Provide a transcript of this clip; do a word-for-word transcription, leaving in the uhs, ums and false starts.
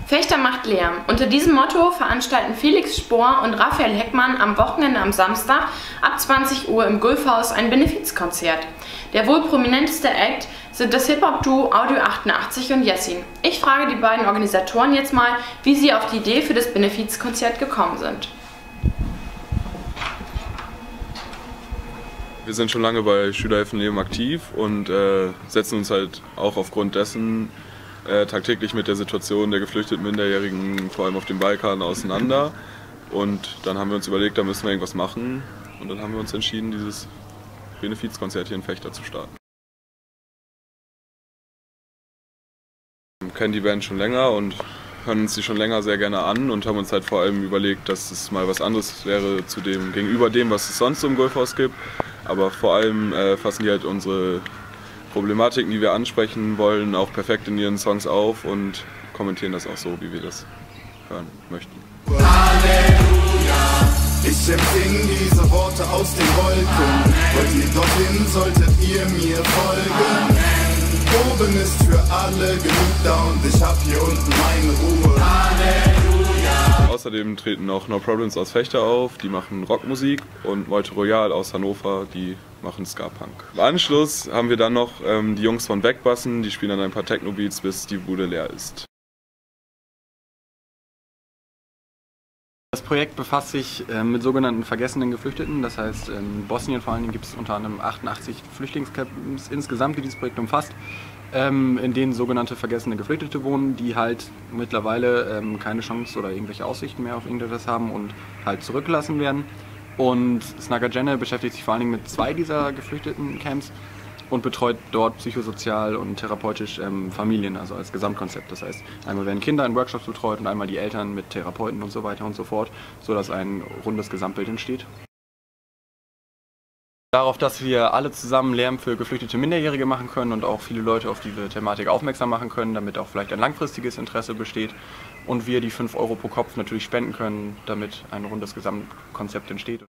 Fechter macht Lärm. Unter diesem Motto veranstalten Felix Spohr und Raphael Heckmann am Wochenende am Samstag ab zwanzig Uhr im Gulfhaus ein Benefizkonzert. Der wohl prominenteste Act sind das Hip-Hop-Duo Audio achtundachtzig und Jessin. Ich frage die beiden Organisatoren jetzt mal, wie sie auf die Idee für das Benefizkonzert gekommen sind. Wir sind schon lange bei Schülerhilfenleben aktiv und äh, setzen uns halt auch aufgrund dessen äh, tagtäglich mit der Situation der geflüchteten Minderjährigen, vor allem auf dem Balkan, auseinander. Und dann haben wir uns überlegt, da müssen wir irgendwas machen. Und dann haben wir uns entschieden, dieses Benefizkonzert hier in Fechter zu starten. Wir kennen die Band schon länger und hören uns die schon länger sehr gerne an und haben uns halt vor allem überlegt, dass es mal was anderes wäre zu dem, gegenüber dem, was es sonst im Gulfhaus gibt. Aber vor allem äh, fassen die halt unsere Problematiken, die wir ansprechen wollen, auch perfekt in ihren Songs auf und kommentieren das auch so, wie wir das hören möchten. Halleluja, ich empfing diese Worte aus den Wolken. Wollt ihr dorthin, solltet ihr mir folgen. Oben ist für alle genug da und ich hab hier unten meine Ruhe. Halleluja. Außerdem treten auch No Problems aus Fechter auf, die machen Rockmusik, und Meute Royal aus Hannover, die machen Ska-Punk. Im Anschluss haben wir dann noch ähm, die Jungs von Backbassen, die spielen dann ein paar Techno-Beats, bis die Bude leer ist. Das Projekt befasst sich äh, mit sogenannten vergessenen Geflüchteten, das heißt in Bosnien vor allen Dingen gibt es unter anderem achtundachtzig Flüchtlingscamps insgesamt, die dieses Projekt umfasst, ähm, in denen sogenannte vergessene Geflüchtete wohnen, die halt mittlerweile ähm, keine Chance oder irgendwelche Aussichten mehr auf irgendetwas haben und halt zurückgelassen werden. Und Snagagene beschäftigt sich vor allen Dingen mit zwei dieser geflüchteten Camps und betreut dort psychosozial und therapeutisch ähm, Familien, also als Gesamtkonzept. Das heißt, einmal werden Kinder in Workshops betreut und einmal die Eltern mit Therapeuten und so weiter und so fort, sodass ein rundes Gesamtbild entsteht. Darauf, dass wir alle zusammen Lärm für geflüchtete Minderjährige machen können und auch viele Leute auf diese Thematik aufmerksam machen können, damit auch vielleicht ein langfristiges Interesse besteht und wir die fünf Euro pro Kopf natürlich spenden können, damit ein rundes Gesamtkonzept entsteht.